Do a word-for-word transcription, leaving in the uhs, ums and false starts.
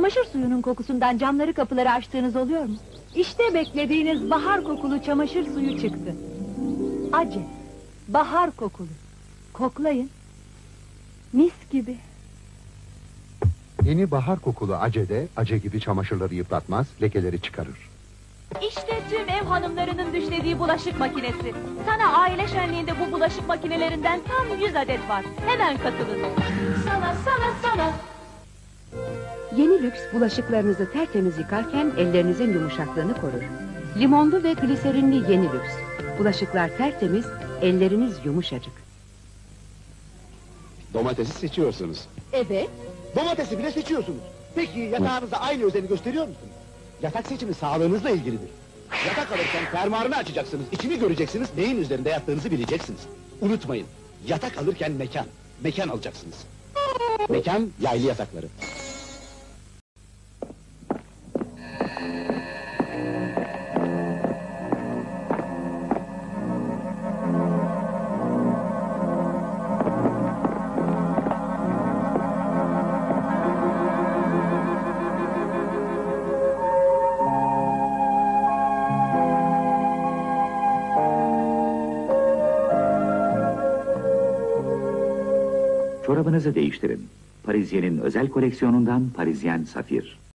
Çamaşır suyunun kokusundan camları kapıları açtığınız oluyor mu? İşte beklediğiniz bahar kokulu çamaşır suyu çıktı. Ace, bahar kokulu. Koklayın. Mis gibi. Yeni bahar kokulu Ace'de Ace gibi çamaşırları yıpratmaz, lekeleri çıkarır. İşte tüm ev hanımlarının düşlediği bulaşık makinesi. Sana aile şenliğinde bu bulaşık makinelerinden tam yüz adet var. Hemen katılın. Sana sana sana. Yeni lüks bulaşıklarınızı tertemiz yıkarken ellerinizin yumuşaklığını korur. Limonlu ve gliserinli yeni lüks. Bulaşıklar tertemiz, elleriniz yumuşacık. Domatesi seçiyorsunuz. Evet. Domatesi bile seçiyorsunuz. Peki yatağınızda aynı özeni gösteriyor musunuz? Yatak seçimi sağlığınızla ilgilidir. Yatak alırken fermuarını açacaksınız, içini göreceksiniz, neyin üzerinde yattığınızı bileceksiniz. Unutmayın, yatak alırken mekan, mekan alacaksınız. Mekan, yaylı yatakları. Çorabınızı değiştirin. Parisyen'in özel koleksiyonundan Parisyen Safir.